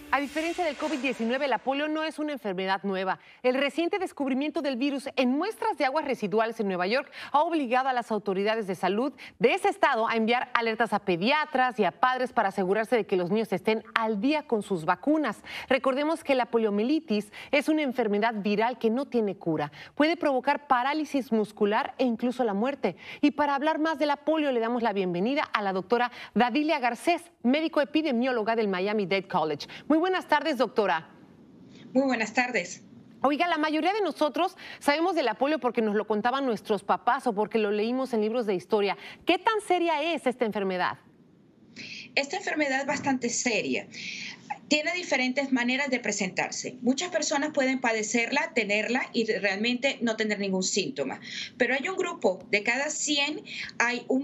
A diferencia del COVID-19, la polio no es una enfermedad nueva. El reciente descubrimiento del virus en muestras de aguas residuales en Nueva York ha obligado a las autoridades de salud de ese estado a enviar alertas a pediatras y a padres para asegurarse de que los niños estén al día con sus vacunas. Recordemos que la poliomielitis es una enfermedad viral que no tiene cura. Puede provocar parálisis muscular e incluso la muerte. Y para hablar más de la polio, le damos la bienvenida a la doctora Dadilia Garcés, médico epidemióloga del Miami-Dade College. Muy buenas tardes, doctora. Muy buenas tardes. Oiga, la mayoría de nosotros sabemos de la polio porque nos lo contaban nuestros papás o porque lo leímos en libros de historia. ¿Qué tan seria es esta enfermedad? Esta enfermedad es bastante seria. Tiene diferentes maneras de presentarse. Muchas personas pueden padecerla, tenerla y realmente no tener ningún síntoma. Pero hay un grupo, de cada 100 hay un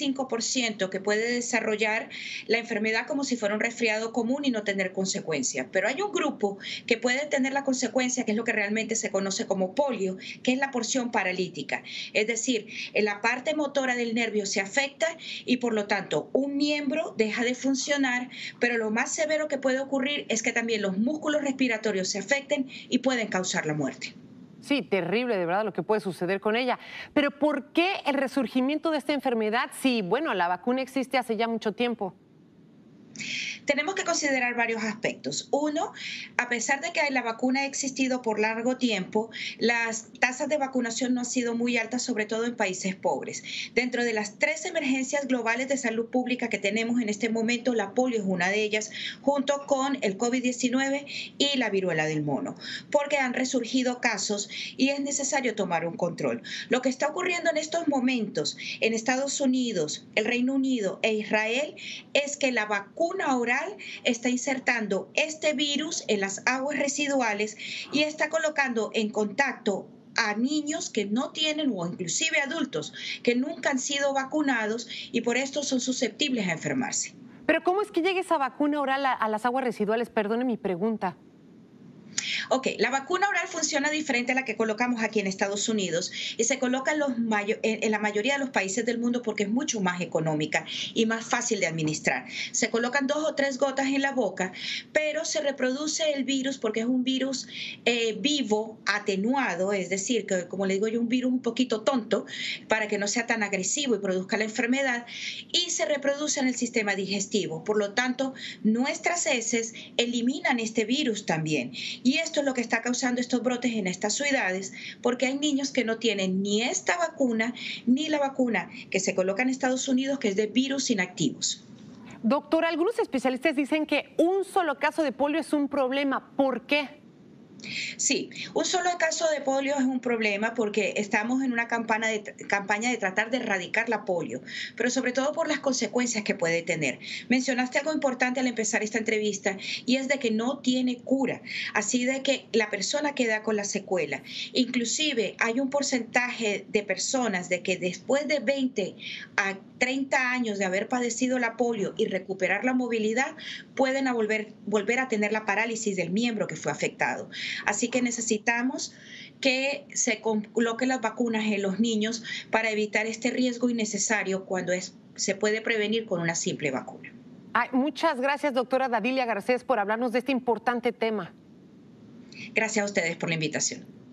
25% que puede desarrollar la enfermedad como si fuera un resfriado común y no tener consecuencias. Pero hay un grupo que puede tener la consecuencia, que es lo que realmente se conoce como polio, que es la porción paralítica. Es decir, en la parte motora del nervio se afecta y por lo tanto un miembro deja de funcionar, pero lo más severo que puede ocurrir es que también los músculos respiratorios se afecten y pueden causar la muerte. Sí, terrible de verdad lo que puede suceder con ella. Pero ¿por qué el resurgimiento de esta enfermedad si, bueno, la vacuna existe hace ya mucho tiempo? Tenemos que considerar varios aspectos. Uno, a pesar de que la vacuna ha existido por largo tiempo, las tasas de vacunación no han sido muy altas, sobre todo en países pobres. Dentro de las 3 emergencias globales de salud pública que tenemos en este momento, la polio es una de ellas, junto con el COVID-19 y la viruela del mono, porque han resurgido casos y es necesario tomar un control. Lo que está ocurriendo en estos momentos en Estados Unidos, el Reino Unido e Israel es que la vacuna oral está insertando este virus en las aguas residuales y está colocando en contacto a niños que no tienen o inclusive adultos que nunca han sido vacunados y por esto son susceptibles a enfermarse. Pero ¿cómo es que llega esa vacuna oral a las aguas residuales? Perdone mi pregunta. Ok, la vacuna oral funciona diferente a la que colocamos aquí en Estados Unidos y se coloca en la mayoría de los países del mundo porque es mucho más económica y más fácil de administrar. Se colocan 2 o 3 gotas en la boca, pero se reproduce el virus porque es un virus vivo, atenuado, es decir, que como le digo yo, un virus un poquito tonto para que no sea tan agresivo y produzca la enfermedad y se reproduce en el sistema digestivo. Por lo tanto, nuestras heces eliminan este virus también. Y esto es lo que está causando estos brotes en estas ciudades, porque hay niños que no tienen ni esta vacuna, ni la vacuna que se coloca en Estados Unidos, que es de virus inactivos. Doctora, algunos especialistas dicen que un solo caso de polio es un problema. ¿Por qué? Sí, un solo caso de polio es un problema porque estamos en una campaña de tratar de erradicar la polio, pero sobre todo por las consecuencias que puede tener. Mencionaste algo importante al empezar esta entrevista y es de que no tiene cura, así de que la persona queda con la secuela. Inclusive hay un porcentaje de personas de que después de 20 a 30 años de haber padecido la polio y recuperar la movilidad, pueden volver a tener la parálisis del miembro que fue afectado. Así que necesitamos que se coloquen las vacunas en los niños para evitar este riesgo innecesario cuando se puede prevenir con una simple vacuna. Ay, muchas gracias, doctora Dadilia Garcés, por hablarnos de este importante tema. Gracias a ustedes por la invitación.